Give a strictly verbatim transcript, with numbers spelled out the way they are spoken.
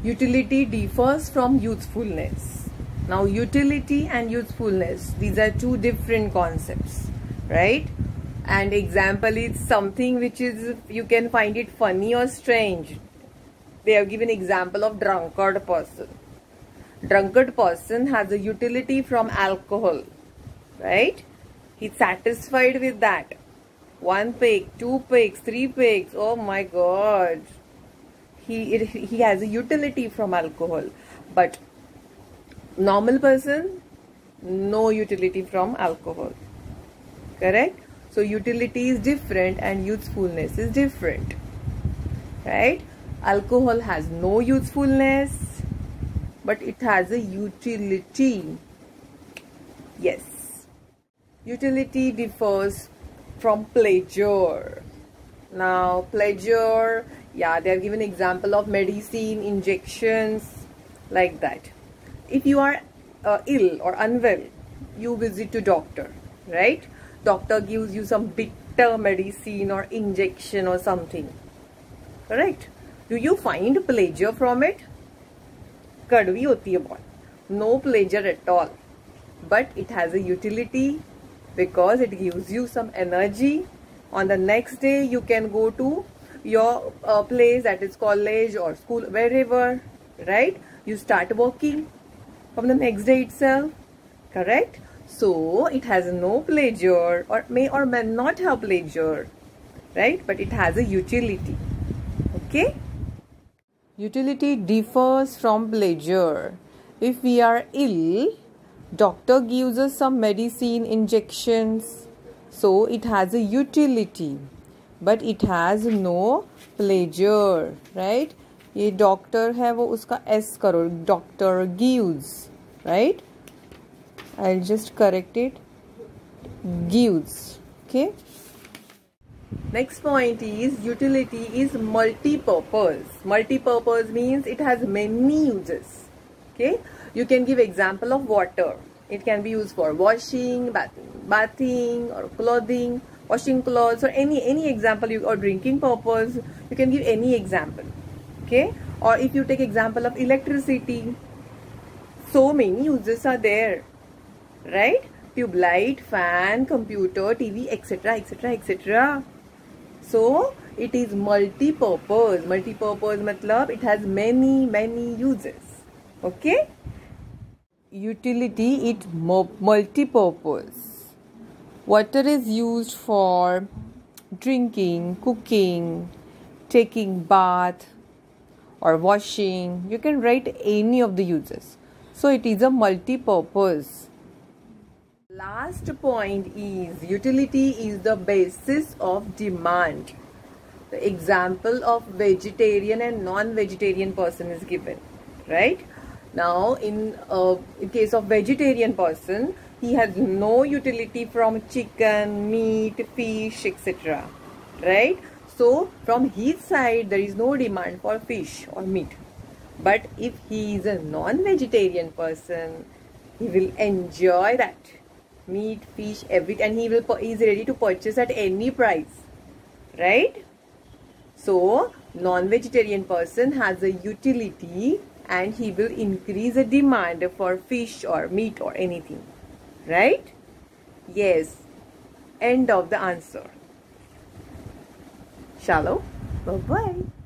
Utility differs from usefulness. Now, utility and usefulness, these are two different concepts, right? And example is something which is, you can find it funny or strange. They have given example of drunkard person. Drunkard person has a utility from alcohol, right? He's satisfied with that. One peg, two pegs, three pegs. Oh my God. He, it, he has a utility from alcohol. But normal person, no utility from alcohol. Correct? So utility is different and usefulness is different. Right? Alcohol has no usefulness, but it has a utility. Yes. Utility differs from pleasure. Now, pleasure, yeah, they have given example of medicine, injections, like that. If you are uh, ill or unwell, you visit to doctor, right? Doctor gives you some bitter medicine or injection or something, correct? Do you find pleasure from it? Kadvi hoti hai bahut. No pleasure at all. But it has a utility because it gives you some energy. On the next day, you can go to your uh, place, that is college or school, wherever, right? You start working from the next day itself, correct? So, it has no pleasure or may or may not have pleasure, right? But it has a utility, okay? Utility differs from pleasure. If we are ill, doctor gives us some medicine, injections, so it has a utility, but it has no pleasure, right? ये doctor है वो उसका S करो, doctor gives, right? I'll just correct it, gives, okay? Next point is utility is multi-purpose. Multi-purpose means it has many uses, okay? You can give example of water. It can be used for washing, bathing, bathing or clothing, washing clothes, or any any example you, or drinking purpose. You can give any example, okay? Or if you take example of electricity, so many uses are there, right? Tube light, fan, computer, T V, et cetera, et cetera, et cetera. So it is multi-purpose. Multi-purpose matlab it has many many uses, okay? Utility, it multi-purpose. Water is used for drinking, cooking, taking bath or washing. You can write any of the uses. So it is a multi-purpose. Last point is utility is the basis of demand. The example of vegetarian and non-vegetarian person is given, right? Now, in, uh, in case of vegetarian person, he has no utility from chicken, meat, fish, et cetera. Right? So, from his side, there is no demand for fish or meat. But if he is a non-vegetarian person, he will enjoy that meat, fish, everything, and he will he is ready to purchase at any price. Right? So, non-vegetarian person has a utility, and he will increase the demand for fish or meat or anything. Right? Yes. End of the answer. Shalom. Bye-bye.